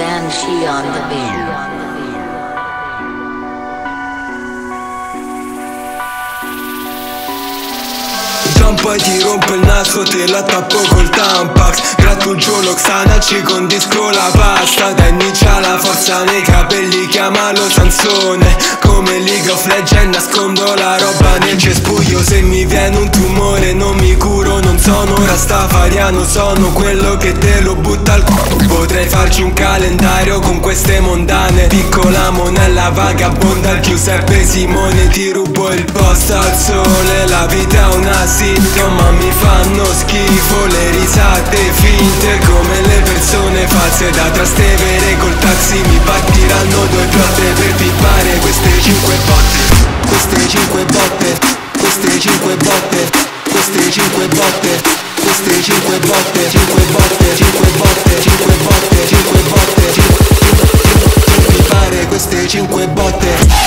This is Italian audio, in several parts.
Zanshi on the beat. Poi ti rompo il naso, te la tappo col Tampax. Gratto un giolo Xanaci, condisco la pasta. Da inizia la forza nei capelli, chiamalo Sansone. Come League of Legends nascondo la roba nel cespuglio. Se mi viene un tumore non mi curo, non sono rastafariano, sono quello che te lo butta al culo. Potrei farci un calendario con queste mondane. Piccola monella vagabonda, Giuseppe Simone. Ti rubo il posto al sole, la vita è una sitcom ma mi fanno schifo le risate finte, come le persone false da Trastevere col taxi. Mi partiranno due piotte per pippare queste 5 botte, queste 5 botte, queste 5 botte, queste 5 botte, queste 5 botte, 5 botte, 5 botte, 5 botte, 5 botte, 5 pippare queste 5 botte.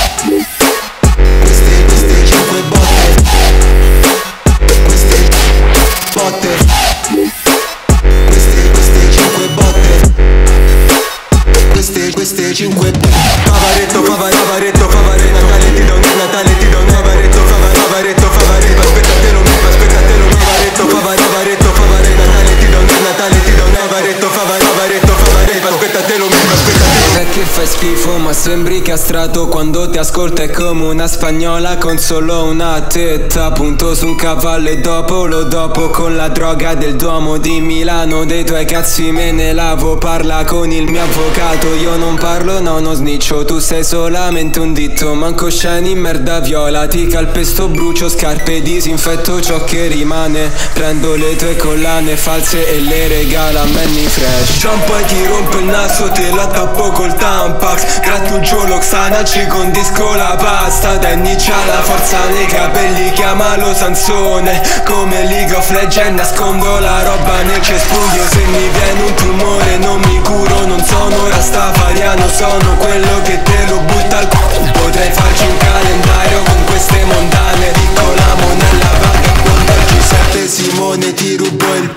Queste 5 Favaretto, favaretto, favare Natale ti do, Natale ti do, favaretto, favaretto, favare aspettatelo, favaretto, favaretto, favare Natale ti do, Natale ti do, favaretto, favaretto, favare aspettatelo, non è che fai schifo ma sembri castrato quando ti ascolta, è come una spagnola con solo una tetta. Punto su un cavallo e dopo lo dopo con la droga del Duomo di Milano. Dei tuoi cazzi me ne lavo, parla con il mio avvocato. Io non parlo, no, non sniccio, tu sei solamente un ditto. Manco sceni, merda viola, ti calpesto, brucio scarpe, disinfetto ciò che rimane. Prendo le tue collane false e le regalo a Manny Fresh. John poi ti rompo il naso, te la tappo col Tampax. Gratto un giolo Xanaci, condisco la pasta. Da inizia la forza nei capelli, chiamalo Sansone. Come League of Legends nascondo la roba nel cespuglio. Se mi viene un tumore non mi curo, non sono rastafariano, sono quello che te lo butta al culo. Potrei farci un calendario con queste mondane. Piccola monella vagabonda, Giuseppe Simone. Ti rubo il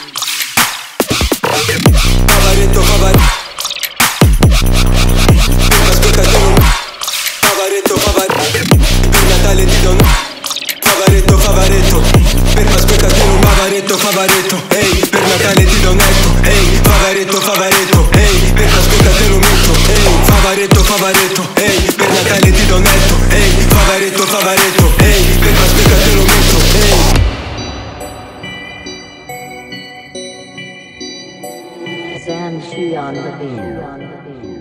favaretto, favaretto, favaretto, favaretto, per Natale ti do, favaretto, favaretto, per Pasquetta te lo favaretto, favaretto, ehi, per Natale ti do netto, ehi, favaretto, favaretto, ehi, per Pasquetta te lo metto, ehi, favaretto, favaretto, ehi, per Natale ti do netto, ehi, favaretto, favaretto, ehi, per Pasquetta te lo metto, ehi. Zanshi on the beat.